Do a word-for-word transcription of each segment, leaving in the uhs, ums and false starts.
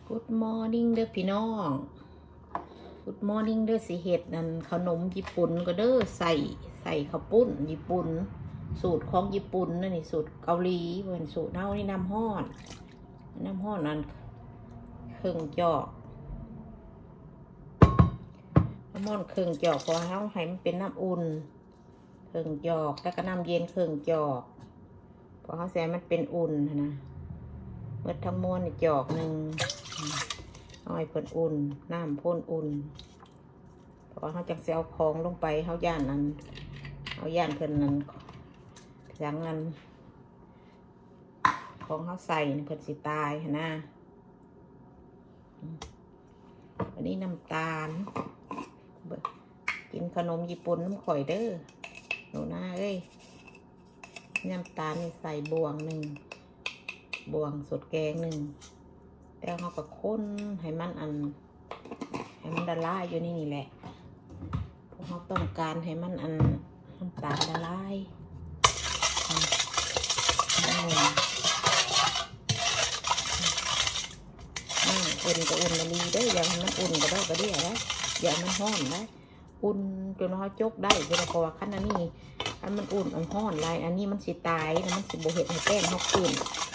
Good morning เด้อพี่น้อง Good morning เด้อสิเฮ็ดนั่นขนมญี่ปุ่นก็เด้อใส่ใส่ข้าวปุ้นญี่ปุ่นสูตรของญี่ปุ่นนั่นนี่สูตรเกาหลีเหมือนสูตรเฮานี่น้ำห้อนน้ำห้อนนั่นเครื่องจอกน้ำห้อนเครื่องจอกพอเฮาให้มันเป็นน้ำอุ่นเครื่องจอกแล้วก็น้ำเย็นเครื่องจอกพอเฮาใส่มันเป็นอุ่นนะเมื่อทั้งมวลจอกหนึ่งเอาให้เพิ่นอุ่นน้ำพ่นอุ่นพอเขาจังเสียเอาของลงไปเขาย่านนั้นเอาย่านเพิ่นนั้นอย่างนั้นของเขาใส่เพิ่นสิตายนะอันนี้น้ำตาลกินขนมญี่ปุ่นน้ำข่อยเด้อหนูนาเอ้ยน้ำตาลนี่ใส่บวงหนึ่งบวงสดแกงหนึ่งแล้วเขาก็ค้นให้มันอันให้มันละลายอยู่นี่นี่แหละเพราะเขาต้องการให้มันอันน้ำตาลละลายอุ่นก็อุ่นละลีได้อย่างมันอุ่นก็ได้ก็ได้แล้วอย่างมันห้อนได้อุ่นจนเขาจกได้เพราะว่าขั้นนี้อันมันอุ่นอันห้อนลายอันนี้มันสิตายแล้วมันสิโบเห็ดให้แป้งเขาขึ้น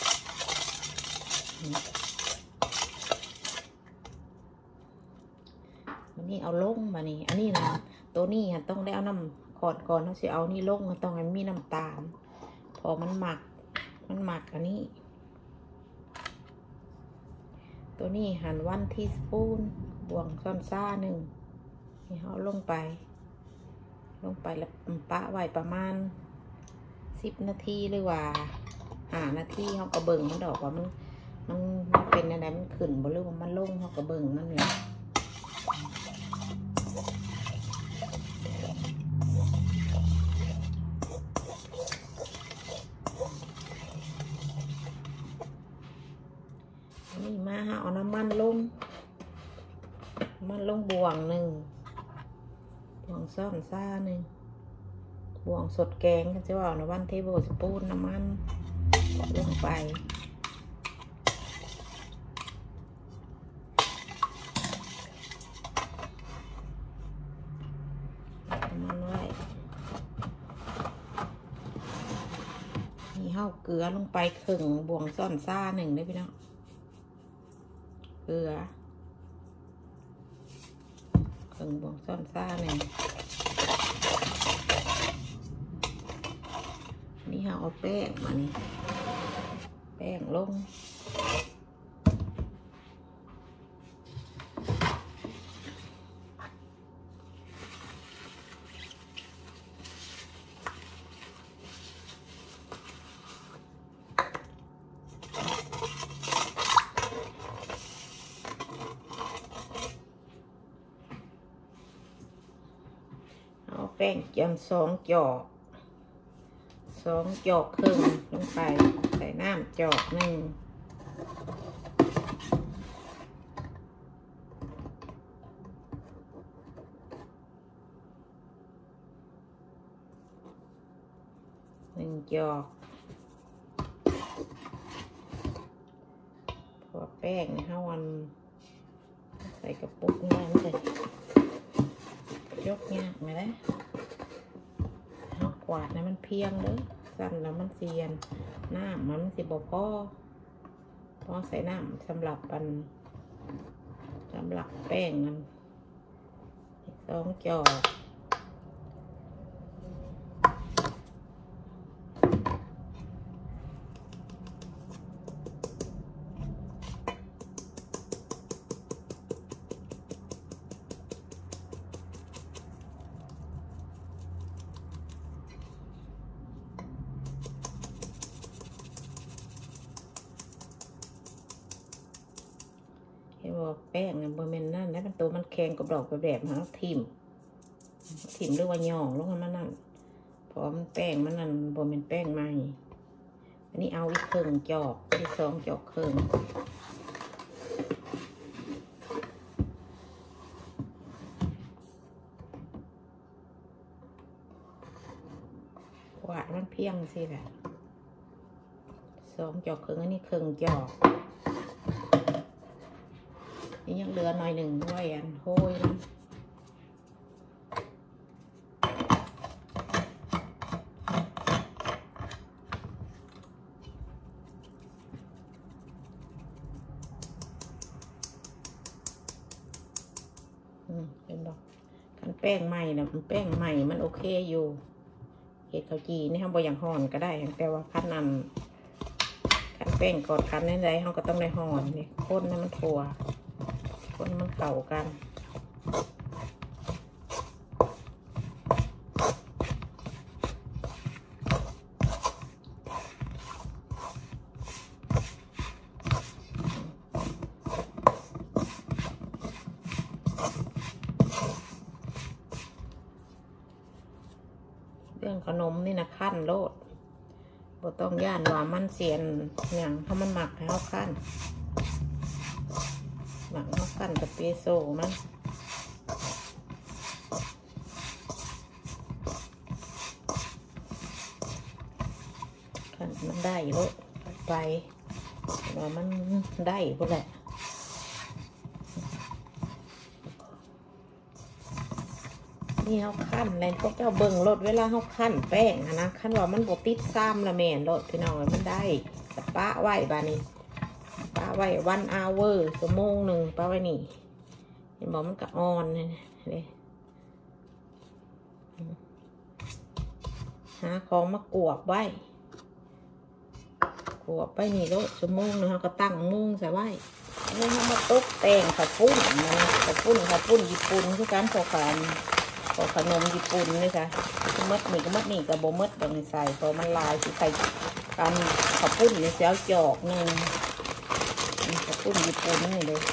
มันนี่เอาลงมานี่อันนี้นะตัวนี้ต้องได้เอาน้ำขอดก่อนเขาสิเอานี่ลงต้องให้มีน้ำตาลพอมันหมักมันหมักอันนี้ตัวนี้หั่นวันทีสปูนบวงซ้อนซ่าหนึ่งนี่เขาลงไปลงไปแล้วปะไว้ประมาณสิบนาทีหรือว่าห้านาทีเขากระเบิ่งมันดอกว่ามันมันเป็นอะไรมันขึ้นบ่หรือว่ามันลงเขากระเบิ่งมันเนี่ยนี่มาฮะเอาน้ำมันลงมันลงบวงหนึ่งบวงซ่อนซ่าหนึ่งบวงสดแกงกันจะว่าในวันเทเบิลสปูนน้ำมันลงไปมันไว้นี่เฮาเกลือลงไปครึ่งบวงซ่อนซ่าหนึ่งได้พี่น้องเกลือครึ่งบวงซ่อนซ่าหนึ่งนี่เฮาเอาแป้งมานี่แป้งลงเอาแป้งจำสองจอกสองจอกครึ่งลงไปใส่น้ำจอกหนึ่งหนึ่งจอกพอแป้งห้าวันใส่กระปุกนี่มันจะยกยากไหมล่ะกวาดนะมันเพียงเลยสั่นแล้วมันเสียนน้ำมันสิบ่พอพอใส่น้ำสำหรับปันสำหรับแป้งมันสองจอกบอกแป้งเนี่ยบะเมนนั่นแล้วมันตัวมันแข็งกับดอกกับแบบมันทิ่มทิ่มหรือว่าหย่องลงมานั่นพร้อมแป้งมันนั่นบะเมนแป้งใหม่อันนี้เอาอีกครึ่งจอกอีกสองจอกครึ่งกวาดมันเพียงสิแหละสองจอกครึ่งอันนี้ครึ่งจอกนี่ยังเหลือหน่อยหนึ่งด้วยอันโห้ยนะเป็นบอกกันแป้งใหม่นะมันแป้งใหม่มันโอเคอยู่เห็ดข้าวจีนี่ทำบ่อย่างห่อนก็ได้แต่ว่าคั้นนำคั้นแป้งกอดคั้นในใดเขาก็ต้องได้ห่อนนี่ข้นให้มันถั่วข้นมันเก่ากันเรื่องขนมนี่นะขั้นโลดบ่ต้องย่านว่ามันเสียนอย่างถ้ามันหมักให้เขาขั้นหมักเขาขั้นกับเปโซมันขั้นมันได้โลดไปว่ามันได้พวกแหละนี่เขาขั้นอะไรพวกเจ้าเบิ่งรถเวลาเขาขั้นแป้งนะขั้นว่ามันบดติดซ้ำละแม่นรถพี่น้องมันได้ป้าไหวบานี้ป้าไหววันอาวเวอร์ชั่วโมงหนึ่งป้าไหวนี่เห็นบอกมันกะออนเลยหาของมากวบไว้กวบไปนี่รถชั่วโมงหนึ่งเขาก็ตั้งมุ้งใส่ไว้นี่เขามาตุ๊กแต่งข้าวปุ้นนะข้าวปุ้นข้าวปุ้นญี่ปุ่นคือการพอการพอขนมญี่ปุ่นเลยค่ะมัดนี่ก็มัดนี่กับโบมัดดังใส่พอมันลายสิใส่การข้าวปุ้นในเสียวจอกหนึ่งข้าวปุ้นญี่ปุ่นนี่เลย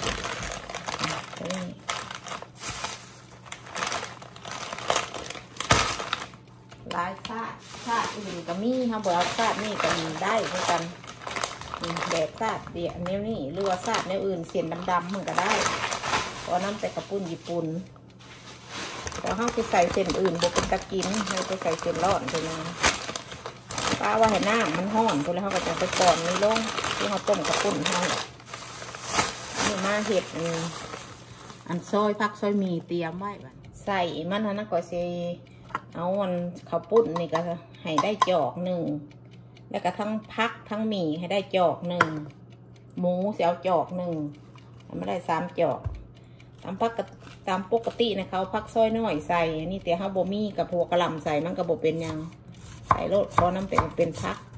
ลายชาติชาติอื่นก็มีเขาบอกชาตินี่ก็มีได้เหมือนกันแบบชาติเดียแนวนี่หรือว่าชาติแนวอื่นเสียนดำๆมันก็ได้เพราะน้ำแต่ข้าวปุ้นญี่ปุ่นแต่เขาไปใส่เส้นอื่นบวกเป็นตะกินเขาไปใส่เส้นร้อนไปเลยป้าว่าให้น้ำมันห้อนแล้วเขาก็จะไปก่อนนี่ลงที่เขาต้มกระปุ้นให้นี่มาเห็ดอันซอยพักซอยมีเตรียมไว้ใส่มันนะก็จะเอาอันข้าวปุ้นนี่ก็ให้ได้จอกหนึ่งแล้วก็ทั้งพักทั้งหมี่ให้ได้จอกหนึ่งหมูเสียวจอกหนึ่งไม่ได้สามจอกตามพักตามปกตินะเขาพักซอยน้อยใส่นี่แต่เขาโบมี่กับหัวกระหล่ำใส่มันกระโบเป็นยังใส่รสพอน้ำเป็นเป็นพัก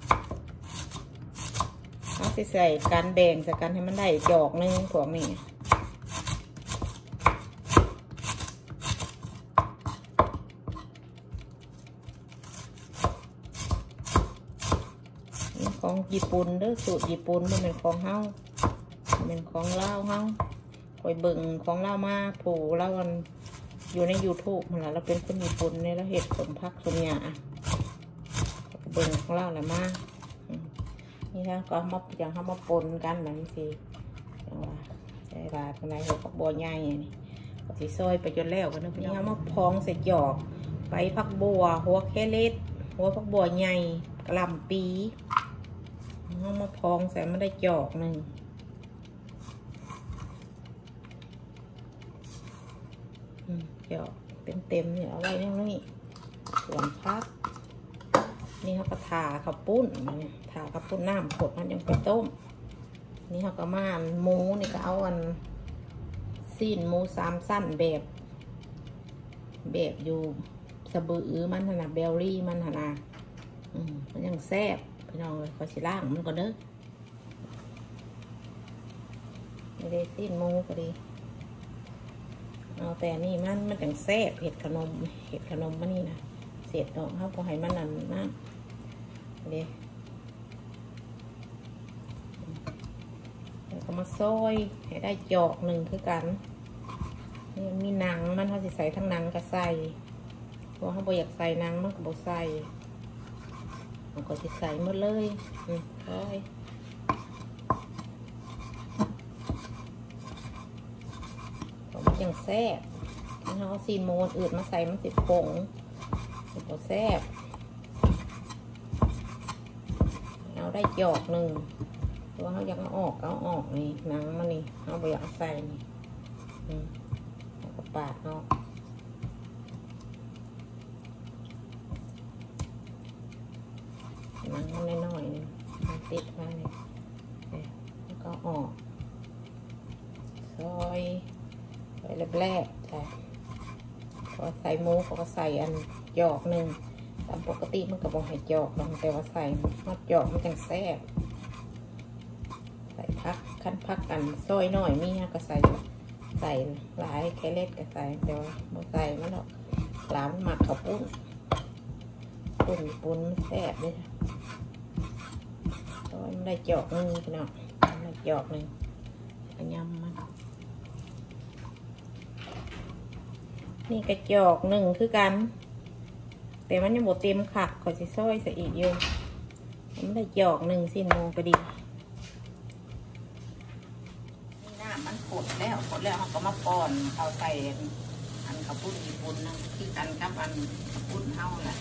เขาใส่การแบ่งใส่กันให้มันได้จอกหนึ่งพวกนี้ของญี่ปุ่นเด้อสูตรญี่ปุ่นมันเป็นของเฮาเป็นของเล่าเฮาคอยเบิ่งของเล่ามาผูเล่ากันอยู่ใน ยูทูบ มันละเราเป็นคนญี่ปุ่นเนี่ยเราเห็ดสมพักสมหยาเบิ่งของเล่าแหละมานี่นะก็มาอย่างเขามาปนกันแบบนี้สิอย่างว่าใช่ป่ะตรงไหนหัวผักบัวใหญ่นี่ก็สีซอยไปจนแล้วกันนะพี่เขามาพองใส่หยอกใบผักบัวหัวแคเล็ดหัวผักบัวใหญ่กระหล่ำปีเอามาพองใส่มันได้จอกหนึ่งจอกเต็มๆเนี่ยเอาไว้ตรงนี้ส่วนพักนี่เขาก็ทาข้าวปุ้นเนี่ยทาข้าวปุ้นน้ำผดมันยังไปต้มนี่เขาก็มาหมูนี่ก็เอาอันซีนหมูสามสั้นแบบแบบอยู่สะบือมันนะเบลลี่มันนะอืมมันยังแซ่บพี่น้องเลยขอชิล่างมันก่อนเด้อไม่ได้ซีนหมูก็ดีเอาแต่นี่มันมันจังแซ่บเห็ดขนมเห็ดขนมมันนี่นะเสร็จเนาะเขาก็ให้มันนั่นนะเดี๋ยวแล้วก็มาซอยให้ได้จอกหนึ่งคือกันนี่มีหนังมันเขาจะใส่ทั้งหนังกับใส่เพราะเขาบอกอยากใส่หนังมันก็บอกใส่มันก็จะใส่หมดเลยอืมซอยมันยังแซ่บถ้าเขาซีนโมนอื่นมาใส่มันสิผงสิบแซ่บเอาได้จอกหนึ่งว่าเขาอยากเอาออกเอาออกนี่หนังมันนี่เขาไปอยากใส่นี่แล้วก็ปาดเนาะหนังมันน้อยๆนี่มันติดมาเนี่ยแล้วก็ออกซอยซอยแรกๆจ้ะพอใส่หมูเขาก็ใส่อันหยอกหนึ่งตามปกติมันก็บอกให้หยอกลงแต่ว่าใส่มัดหยอกมันจังแซ่บใส่พักขั้นพักกันซอยหน่อยมีฮะก็ใส่ใส่หลายแคเล็ดก็ใส่แต่ว่าไม่ใส่มันหรอกหลามหมักข้าวปุ้นปุ้นปุ้นแซ่บเลยซอยมันได้หยอกหนึ่งพี่น้องได้หยอกหนึ่งยำมันนี่กระจอกหนึ่งคือกันแต่มันยังบดเต็มขักขอสิซอยใส่อีกเยอะมันได้จอกหนึ่งสิ้นโมงก็ดีนี่น้ำมันขดแล้วขดแล้วเขาก็มาป้อนเอาใส่อันข้าวปุ้นญี่ปุ่นนะที่กันกับอันข้าวปุ้นเท่าแหละ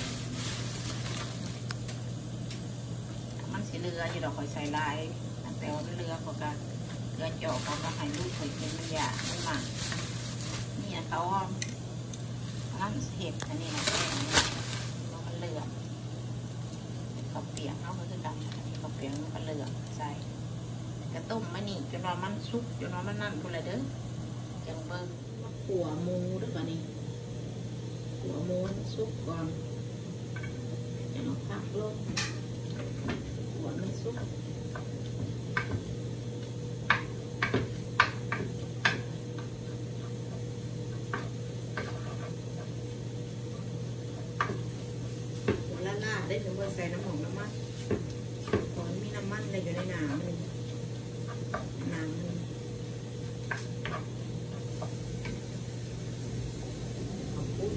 มันสีเรืออยู่ดอกคอยใส่ลายแต่ว่ามันเรือเขาก็เรือจอกเขาก็ให้ลูกเคยกินมันอยากมันหมักนี่เขาอันเห็ดอันนี้นะเราก็เลือกข้าวเปียกเขาก็คือดำอันนี้ข้าวเปียกมันก็เลือกใส่กระต้มมันนี่จนว่ามันสุกจนว่ามันนั่นกูเลยเด้อจังเบิ้งขั่วหมูด้วยป่ะนี่ขั่วหมูสุกก่อนจะเอาผักลงขั่วมันสุกได้ถึงว่าใส่น้ำหอมน้ำมันขอมีน้ำมันอะไรอยู่ในหนามันหนามันขอบคุณ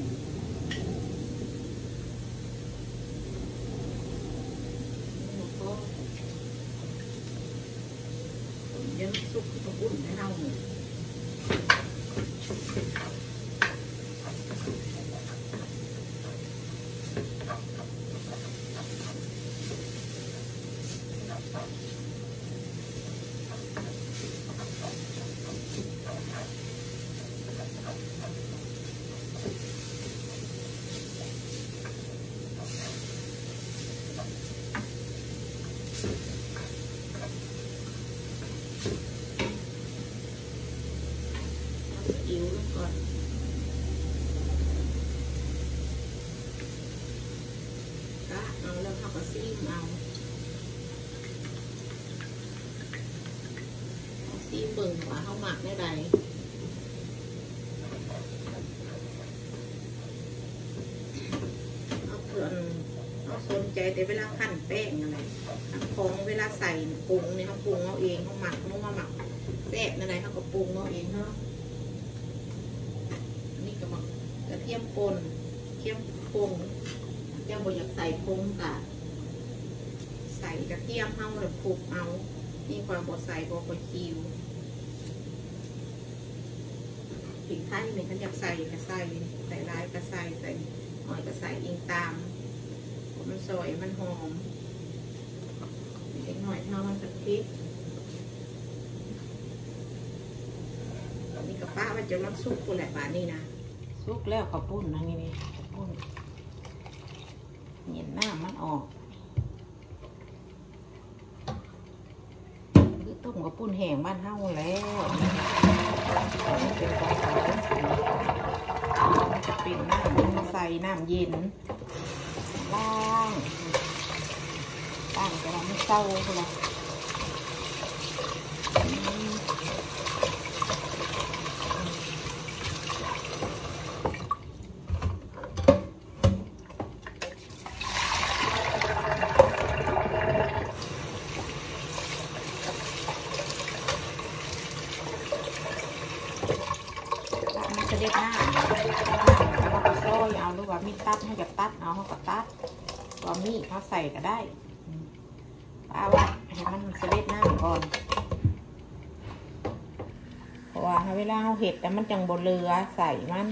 เดี๋ยวสุกขอบคุณให้เราหนึ่งอิ๋วก่อนก็เอาแล้วเขาก็ซีมเอาซีมเบิ่งว่าเขาหมักได้ใดเอาเผื่อเอาสนใจแต่เวลาขั้นแป้งอะไรของเวลาใส่ปรุงเนี่ยเขาปรุงเอาเองเขาหมักเขามาหมักแซ่บอะไรเขาก็ปรุงเอาเองเนาะกระเทียมป่นเทียมปงเจ้าบ่อยากใส่ปงกะใส่กระเทียมเฮาหรือปลูกเอานี่ความบดใส่บดคิวพริกไทยเนี่ยเขาอยากใส่ก็ใส่ใส่ลายก็ใส่ใส่หอยก็ใส่อิงตามมันสวยมันหอมเล็กหน่อยเท่ามันกะทินี่กับป้าว่าจะรับซุปกูแหละป่านนี้นะซุกแล้วข้าวปุ้นนะนี่นี่ข้าวปุ้นเย็นหน้ามันออกคือต้มข้าวปุ้นแห้งบ้านเฮาแล้วเป็นของเขาจะเป็นน้ำใส่น้ำเย็นล้างล้างจะทำให้เศร้าใช่ไหมเด็ดหน้าเราก็ซอยเอาหรือว่ามีตัดให้กับตัดเอาเขาก็ตัดว่ามีเขาใส่ก็ได้ป้าว่าให้มันเสด็จหน้าก่อนเพราะว่าเวลาเราเห็ดแต่มันจังบนเรือใส่มัน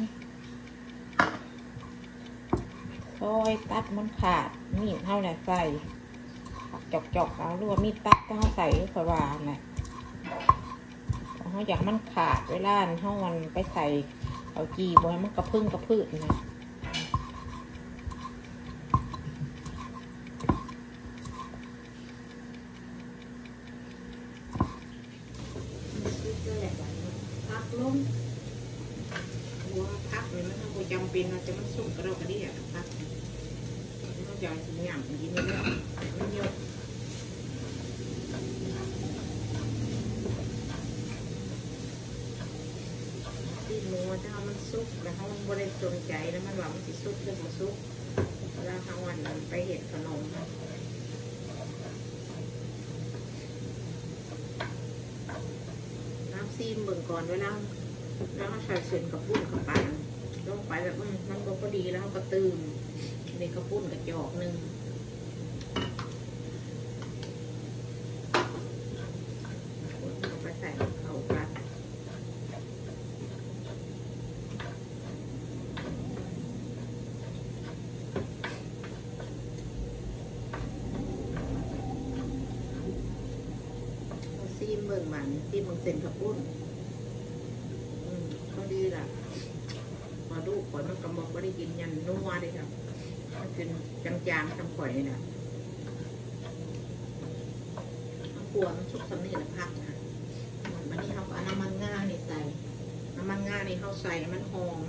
ซอยตัดมันขาดมีเท่าไหร่ใส่จอกๆเอาหรือว่ามีตักก็เขาใส่ขวานแหละเขาอยากมันขาดเวลาเขามันไปใส่เอาจีบไว้มันกระพึ่งกระพืชนะพักลงหัวพักเลยมันทำจำเป็นเราจะมันสุกกระโดดกระเดี่ยพักเขาจะสิ่งอย่างกินไม่ได้ไม่เยอะที่หมูถ้ามันสุกแล้วเขาบริสุทธิ์ใจแล้วมันว่ามันสิสุกหรือไม่สุกเวลาทั้งวันไปเห็ดขนมน้ำซีมเบิ่งก่อนเวลาแล้วใส่เส้นกระปุ้นกระปันลงไปแบบมันก็พอดีแล้วก็ตื่มในกระปุ้นกระจอกหนึ่งไปใส่เข้ากันซีมเบิ่งมันซีมเบิ่งเส้นกระปุ้นก็ดีล่ะมาดูข่อยมันกำบอกว่าได้กินยันนัวเลยครับมันเป็นจางๆทำข่อยนี่นะมันกลัวมันชุบสำนีละพักนะวันนี้เขาเอาน้ำมันง่านี่ใส่น้ำมันง่านี่เขาใส่มันหอม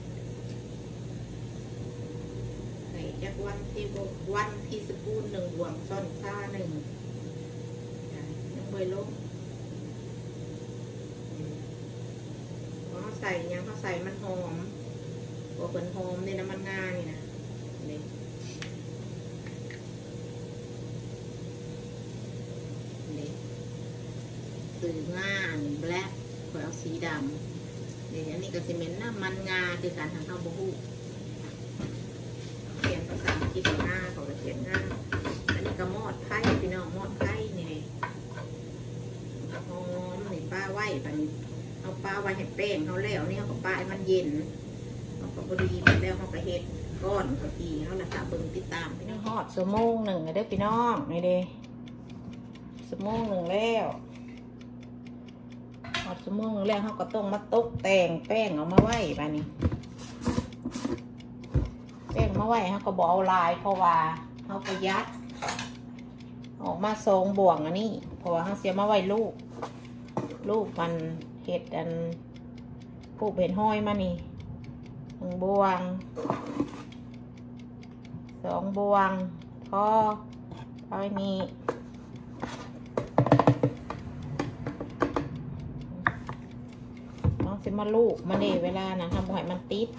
ใส่จากวันที่วันที่สปูนหนึ่งบวงซ่อนซ่าหนึ่งยังใบลบใส่ยังเขาใส่มันหอมตัวเป็นหอมในน้ำมันงานี่นะนี่นี่สื่องานี่แบล็คขอยเอาสีดำนี่อันนี้ก็ซีเมนต์น้ำมันงาคือการทำข้าวบูฮูเขียนภาษาอังกฤษงาเขาจะเขียนงาอันนี้ก็มอดไข่พี่น้องมอดไข่นี่หอมนี่ป้าไหวปะนี่เอาปลาไว้ให้แป้งเขาแล้วนี่เขาก็ปลาให้มันเย็นเขาก็พอดีแล้วเขาก็เห็ดก้อนเขาทีเขาละค่ะเบิ่งติดตามพี่น้องฮอดชั่วโมงหนึ่งเด้อพี่น้องนี่เด้ชั่วโมงหนึ่งแล้วฮอดชั่วโมงหนึ่งแล้วเขาก็ต้องมาตกแต่งแป้งเอามาไว้บ้านี้แป้งมาไว้เขาก็บอกเอาลายเพราะว่าเขาก็ยัดออกมาทรงบ่วงอันนี้เพราะว่าเขาเสียมาไว้ลูกลูกมันเห็ดอันผูกเป็นห้อยมานี่หนึ่งบวงสองบวงพอเท่านี้น้องสิมาลูกมาเนเวลานะทำให้มันติด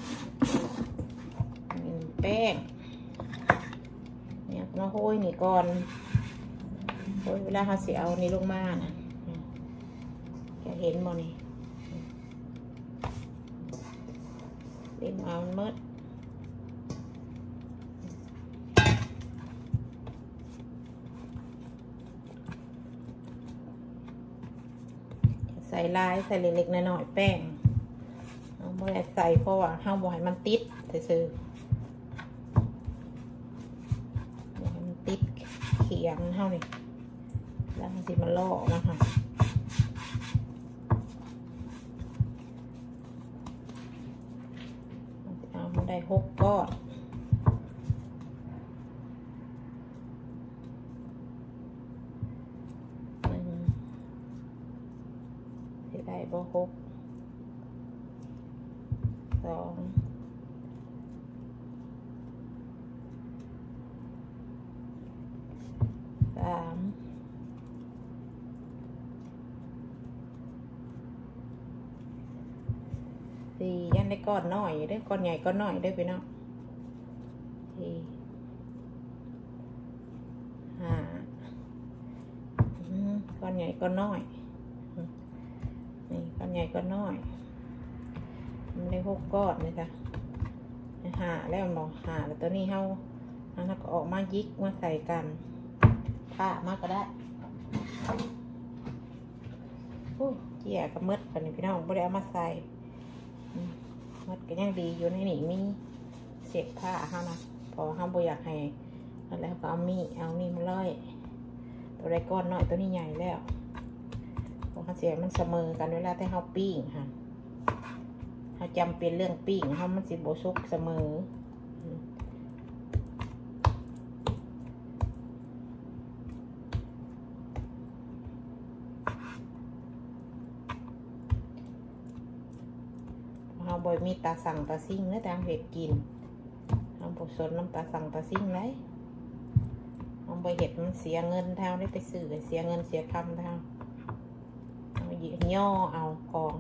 แป้งเนี่ยมาโห้ยนี่ก่อนโห้ยเวลาเขาเสียเอานี่ลงมานะจะเห็นบ่นี่เต็มเอาเมื่อใส่ลายใส่เล็กๆน้อยๆแป้งเอาไม่ได้ใส่เพราะว่าห้ามบ่ให้มันติดซื่อๆบ่ให้มันติดเขียงเท่านี้แล้วมันสิมาล่อนะคะได้หกก้อนหนึ่งที่ได้บ่หกสองสามสี่ยันได้ก้อนน้อยได้ก้อนใหญ่ก้อนน้อยได้ไปเนาะสี่ห้าก้อนใหญ่ก้อนน้อยนี่ก้อนใหญ่ก้อนน้อยมันได้หกก้อนเลยจ้ะหาแล้วมันบอกหาแล้วตัวนี้เฮาแล้วก็ออกมายิกมาใส่กันผ้ามากก็ได้โอ้เกี่ยกับมืดกันนี่พี่น้องไม่ได้เอามาใส่มัดก็ยังดีอยู่ในนี่มีเศษผ้าเขานะพอเขาบ่อยากให้แล้วก็เอามีเอานี่มาเลยตัวไรก้อนน้อยตัวนี้ใหญ่แล้วเพราะเขาเสียมันเสมอกันเวลาที่เขาปิ้งค่ะเขาจำเป็นเรื่องปิ้งเขามันสิโบซุกเสมอเขาบ่อยมีตาสั่งตาซิ่งแล้วแต่เห็ดกินเขาบ่สนน้ำตาสั่งตาซิ่งเลยเขาบ่เห็ดมันเสียเงินเท่าได้ไปซื้อเสียเงินเสียคำเท่าเอาย่อเอาของ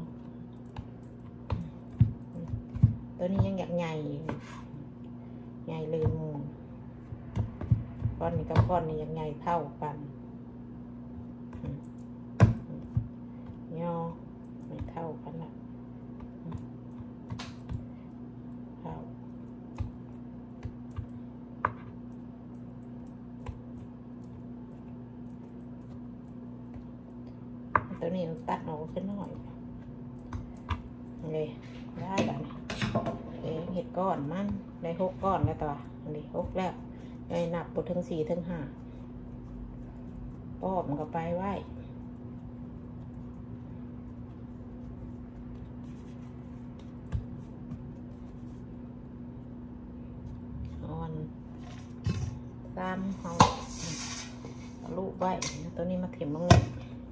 ตัวนี้ยังอยากใหญ่ใหญ่เลยมูก้อนนี้กับก้อนนี้ยังใหญ่เท่ากันย่อไม่เท่ากันละเท่าตัวนี้ตัดออกขึ้นหน่อยเลยได้แบบเห็ดก้อนมันได้หกก้อนแล้วตัวอันนี้หกแล้วได้นับปุถึงสี่ถึงห้าป้อมก็ไปไหวอ่อนตามเขาลูกไว้ตัวนี้มาเข็มลงเลย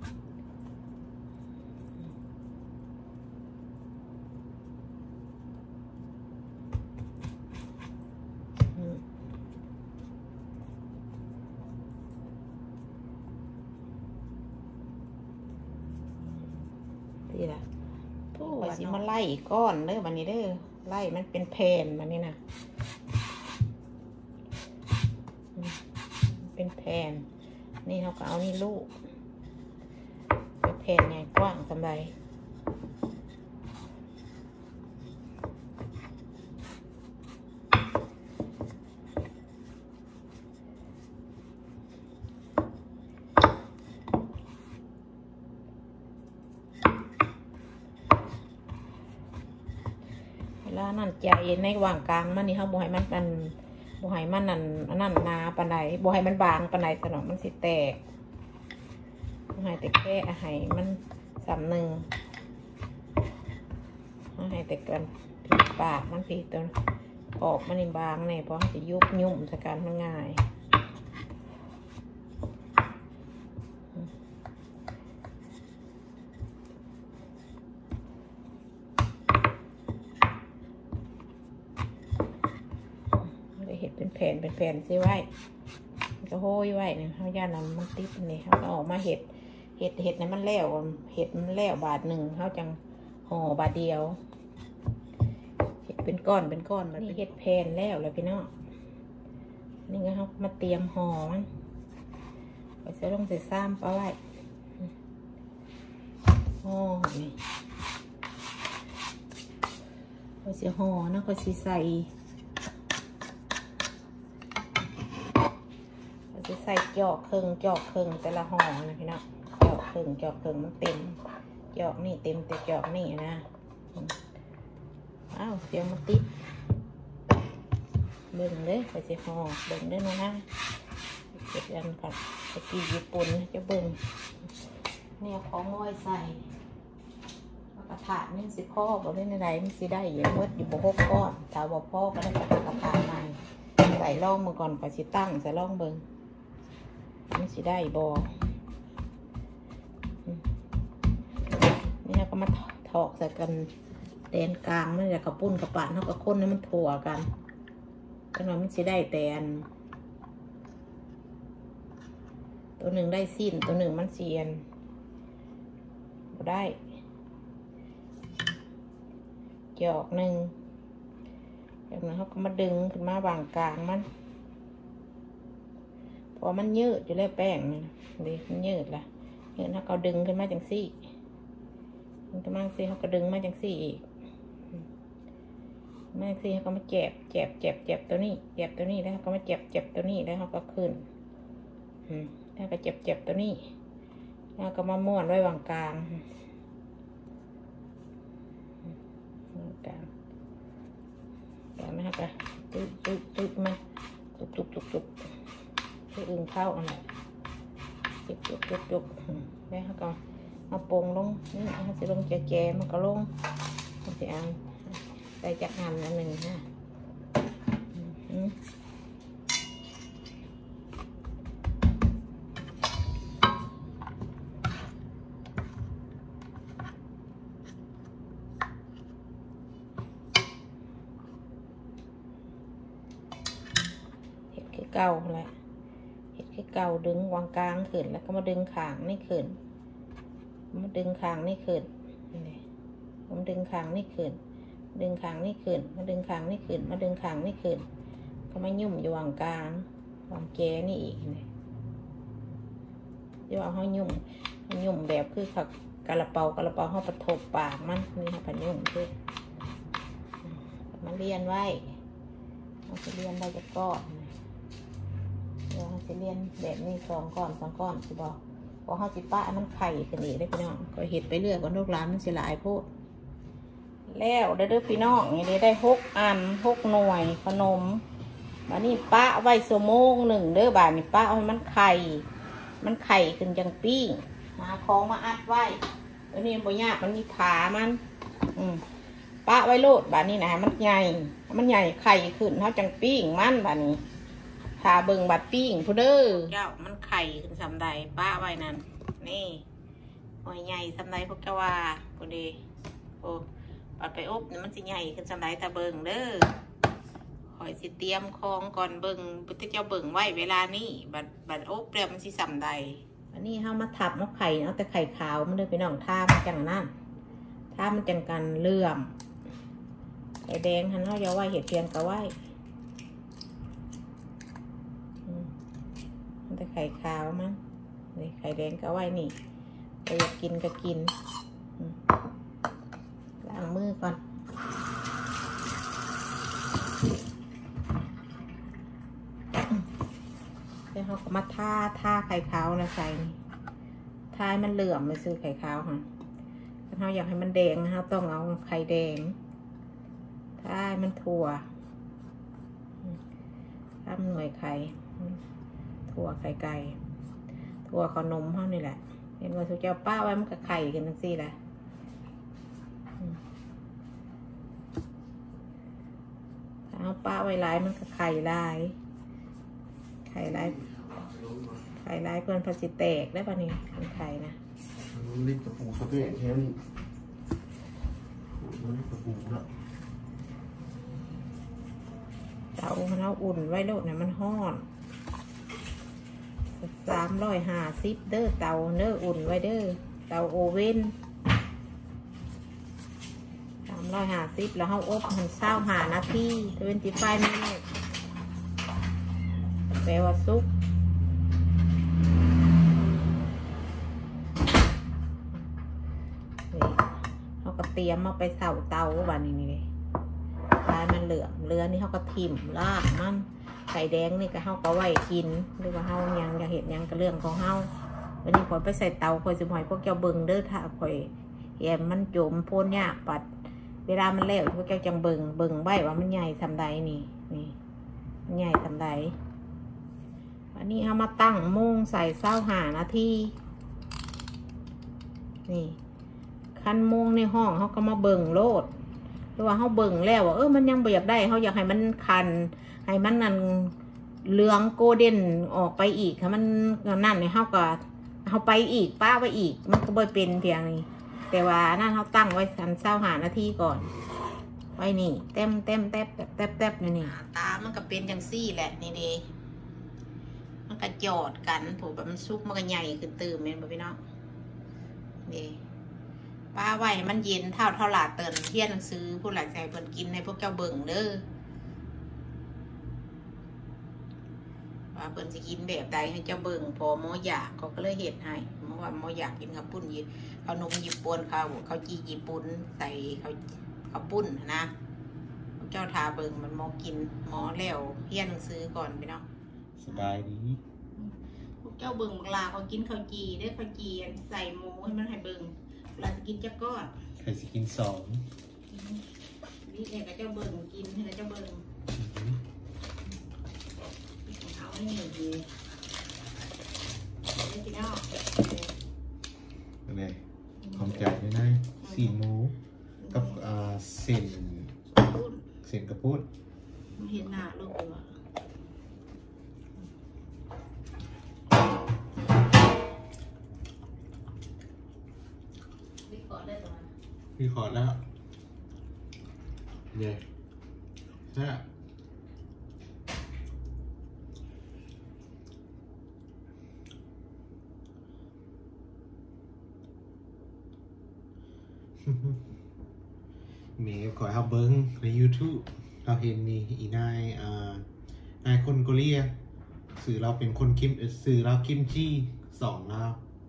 นี่แหละผู้ว่าสิมาไล่ก้อนเด้อวันนี้เด้อไล่มันเป็นแผ่นมันนี่นะเป็นแผ่นนี่เขาก็เอานี่ลูกเป็นแผ่นใหญ่กว้างสำไรแล้วนั่นใจในว่างกลางมันนี่เขาบ่ให้มันมันบ่ให้มันนั่นนั่นนาปานใดบ่ให้มันบางปานใดสนองมันสิแตกบ่ให้แต่แค่ให้มันสำหนึ่งบ่ให้แต่กันผีปากมันผีตัวออกมันนี่บางเนี่ยเพราะมันจะยุบยุ่มสกันมันง่ายเห็ดเป็นแผ่นเป็นแผ่นซิไว้ก็โห้ยไว้เนี่ยเขาย่านน้ำมันติดนี่เขาก็ออกมาเห็ดเห็ดเห็ดนั้นมันแล้วเห็ดมันแล้วบาทหนึ่งเขาจังห่อบาทเดียวเห็ดเป็นก้อนเป็นก้อนมันเห็ดแผ่นแล้วเลยพี่น้องนี่ก็เขามาเตรียมห่อมันไปใส่ลงใส่ซ้ำเอาไว้ห่อนี่ก็จะห่อนะก็จะใส่ใส่จอกครึ่งจอกครึ่งแต่ละห่อนะพี่น้องจอกครึ่งจอกครึ่งมันเต็มจอกนี่เต็มแต่จอกนี่นะอ้าวเสียงมันติดเบิ่งเลยไปสิห่อเบิ่งด้วยนะนะเก็บยันกับตะกี้ญี่ปุ่นจะเบิ่งเนี่ยของง้อยใส่กระถางนี่สิพ่อบอกได้ในไหนมันสิได้อยู่เมื่ออยู่บนหกก้อนถ้าบอกพ่อก็ได้กระถางใหม่ใส่ล่องมือก่อนไปสิตั้งใส่ล่องเบิ่งมันสิได้บอนี่เราก็มาถอกใส่กันแตนกลางมันจะกระปุ้นกระปานเท่ากับข้นนี่มันถั่วกันก็น้อยมันสิได้แตนตัวหนึ่งได้สิ้นตัวหนึ่งมันเสียนก็ได้จอกหนึ่งจากนั้นเขาก็มาดึงขึ้นมาบางกลางมันพอมันยืดอยู่แล้วแป้งนี่ดิมันยืดละยืดเขาก็ดึงขึ้นมาจังซี่มันก็มาซี่เขาก็ดึงมาจังซี่อีกมาซี่เขาก็มาเจ็บเจ็บเจ็บเจ็บตัวนี้เจ็บตัวนี้แล้วเขาก็มาเจ็บเจ็บตัวนี้แล้วเขาก็ขึ้นแล้วก็เจ็บเจ็บตัวนี้แล้วก็มาม้วนไว้วางกลางกลางกลางนะครับตึ๊บตึ๊บตึ๊บมาตุบตุบตุบตุบให้อึ่งเข้าอันไหนจุกจุกจุกจุกได้เขาก็เอาปงลงนี่เขาจะลงแจๆมันก็ลงเขาจะเอาใส่จักรหั่นอันหนึ่งนะเห็ดคือเก่าแหละเห็ดคือเก่าดึงวางกลางขึ้นแล้วก็มาดึงขางนี่ขึ้นมาดึงขางนี่ขึ้นนี่ผมดึงขางนี่ขึ้นดึงขางนี่ขึ้นมาดึงขางนี่ขึ้นมาดึงขางนี่ขึ้นก็มายุ่มอยู่วางกลางวางแกนี่อีกนี่เดี๋ยวเอาห้อยยุ่มยุ่มแบบคือขักกระเป๋ากระเป๋าห้อประทบปากมันนี่ค่ะพันยุ่มคือมาเรียนไว้เราจะเรียนได้จะก้อนเดี๋ยวเราจะเรียนแบบนี้สองก้อนสองก้อนสิบอกพอห้าสิบป้ามันไข่กันอีกได้พี่น้องก็เห็ดไปเรื่อยก่อนลูกหลานมันสิหลายโพดแล้วเด้อพี่น้องนี่ได้หกอันหกหน่วยขนมมานี่ป้าไว้สมงหนึ่งเด้อบาทนี่ป้าเอามันไข่มันไข่ขึ้นจังปิ้งมาคล้องมาอัดไว้แล้วนี่บ่ยากมันมีขามันอืมป้าไว้โลดบาทนี้นะมันใหญ่มันใหญ่ไข่ขึ้นเท่าจังปิ้งมันบาทนี้ทาเบิ่งบัดปิ้งผู้เด้อเจ้ามันไข่ขึ้นสำใดป้าไว้นั่นนี่หอยใหญ่สำใดพวกเจ้าว่าผู้ดีโอ้ปัดไปอบเนี่ยมันสิใหญ่ขึ้นสำใดตาเบิ่งเด้อหอยสิเตรียมคองก่อนเบิ่งพุทธเจ้าเบิ่งไว้เวลานี้บัดบัดอบเรียมันสิสำใดอันนี้เฮามาทับนกไข่เอาแต่ไข่ขาวมันเลยไปน้องท่ามันจังนั่นท่ามันจังกันเลื่อมไข่แดงหันเฮาอย่าไว้เห็ดเพียงกะไว้แต่ไข่ขาวมั้งนี่ไข่แดงก็ไว้นี่เราอยากกินก็กินล้างมือก่อนแล้วเขาก็มาท่าท่าไข่ขาวนะใส่นี่ท่ามันเหลื่อมไปซื้อไข่ขาวค่ะถ้าเราอยากให้มันแดงเราต้องเอาไข่แดงท่ามันถั่วทำหน่วยไข่ถั่วไข่ไก่ถั่วขนมเขานี่แหละเห็นว่าสุเจ้าป้าไว้มันกับไข่กันทั้งสี่แหละถ้าเอาป้าไว้ลายมันกับไข่ลายไข่ลายไข่ลายเพื่อนพอสิแตกได้ป่ะนี่เป็นไข่นะลิตรปูสเปรย์แค่นี้ลิตรปูละเตาเราอุ่นไว้โลดเนี่ยมันห้อนสามร้อยห้าสิบเด้อเตาเนื้ออุ่นไว้เด้อเตาโอเว่นสามร้อยห้าสิบแล้วเขาอบมันเศร้าหานาทีทเวนตี้ไฟมินิทแปลว่าซุกเขาก็เตรียมมาไปเสาเตาวันนี้นี่ลายมันเหลืองเรือนี่เขาก็ทิ่มลากมันไข่แดงนี่ก็เฮาก็ไว้กินหรือว่าเฮายังอยากเห็นยังก็เรื่องของเฮาวันนี้พอไปใส่เตาคอยสมอยพวกเจ้าเบิ่งเด้อถ้าคอยแยมมันโจมพ่นยากปัดเวลามันแล้วพวกเจ้าจังเบิ่งเบิ่งใบว่ามันใหญ่ทำใดนี่นี่มันใหญ่ทำใดอันนี้เอามาตั้งโมงใส่เศร้าหานาทีนี่คันโมงในห้องเขาก็มาเบิ่งโลดหรือว่าเขาเบิ่งแล้วว่าเออมันยังบ่อยากได้เขาอยากให้มันคันให้มันนั่นเหลืองโกเด้นออกไปอีกค่ะมันนั่นเนี่ยเขาก็เขาไปอีกป้าไปอีกมันก็บ่อยเป็นเพียงนี้แต่ว่านั่นเขาตั้งไว้สันเศร้าหานาทีก่อนไว้นี่เต็มเต็มแทบแทบแทบนี่นี่ตามันก็เป็นจังซี่แหละนี่ดีมันก็จอดกันถูกแบบมันซุกมันก็ใหญ่ขึ้นตื่นเห็นบ่พี่น้องนี่ป้าไว้มันเย็นเท่าเท่าหลาเตินเที่ยนหนังสือผู้หลักใจเพิ่นกินในพวกเจ้าเบิ่งเด้อว่าเพิ่นจะกินแบบใดให้เจ้าเบิ่งพอหมออยากเขาก็เลยเห็ดให้เมื่อวานหมออยากกินข้าวปุ้นยิบข้าวนมญี่ปุ่นข้าวข้าวจีญี่ปุ่นใส่ข้าวข้าวปุ้นนะเจ้าทาเบิ่งมันหมอกินหมอแล้วเที่ยนหนังสือก่อนไปเนาะสบายดีพวกเจ้าเบิ่งลาเขากินข้าวจีได้ข้าวจีใส่หมูให้มันให้เบิ่งเราจะกินจักก้อนใครจะกินสองนี่เองก็เจ้าเบิ่งกินให้เจ้าเบิ่งเอาให้หนึ่งดีพี่น้องอะไรของจัดไม่ได้สีหมูกับอ่าเส้นพูดเส้นกระปุกไม่เห็นหน้าลูกเลยรีคอร์ดได้ตรงนั้นพี่ขอดแล้วเนี่ยใช่เมย์ก่อยเขาเบิ้งใน YouTube เราเห็นนี่อีนายอ่านายคนเกาหลีสื่อเราเป็นคนคิมสื่อเราคิมจีสองเรา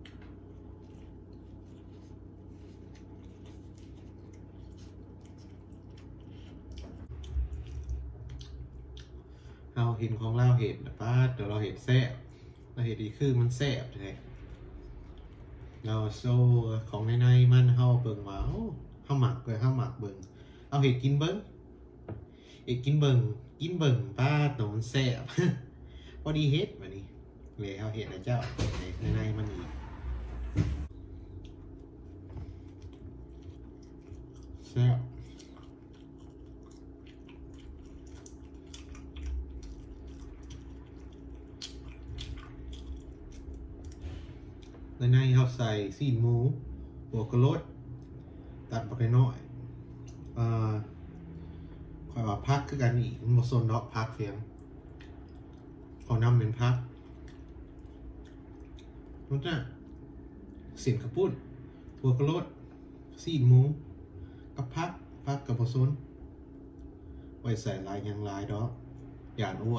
เราเห็นของเราเห็นป้าเดี๋ยวเราเห็นแซ่บเราเห็นดีคือมันแซ่บเลยเราโซ่ของในในมันเขาเบิ่งว่าเขาหมักเลยเขาหมักเบิ่งเอาเห็ดกินเบิ้งเห็ดกินเบิ่งกินเบิ่งป้าหนอนแซ่บ พอดีเห็ดมานี่เลยเอาเห็ดนะเจ้าในในมันอีกแซ่บในในเขาใส่ซีนหมูหัวกระโดดตัดไปหน่อยอ่าคอยว่าพักคือกันอีกมันโซนดอกพักเสียงขอนำเป็นพักมันจะเสียงกระปุ้นหัวกระโดดซีนหมูกับพักพักกับโซนไว้ใส่ลายยังลายดอกอย่าอ้วน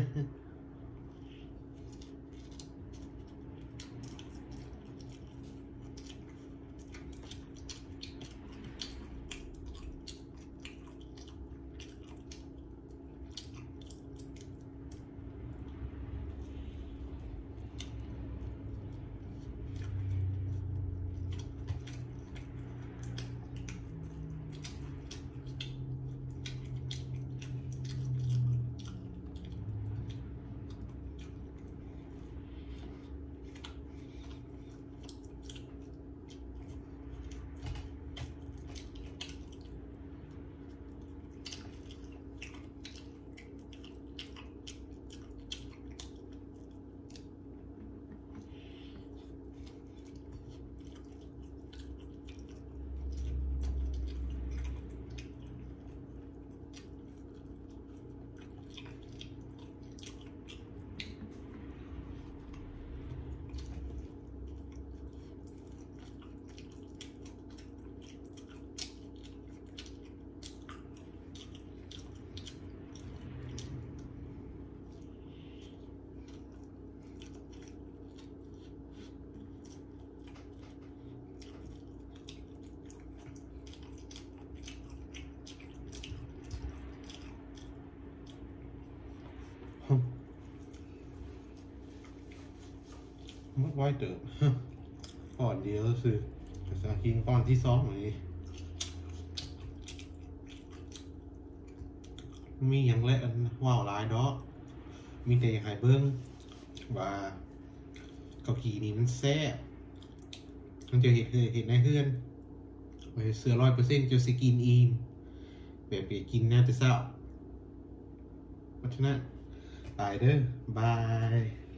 มักไว้เติบ ก่อนเดียวคือจะกินก่อนที่สองเลยมีอย่างไรว้าวหลายดอกมีแต่อย่างไรเบิ้งว่าเกากีนี่มันแซ่บมันจะเห็นเห็นในเพื่อนเสือร้อยเปอร์เซ็นต์จะสกินอีมแบบไปกินน่าจะเศร้าเพราะฉะนั้นตายเด้อบาย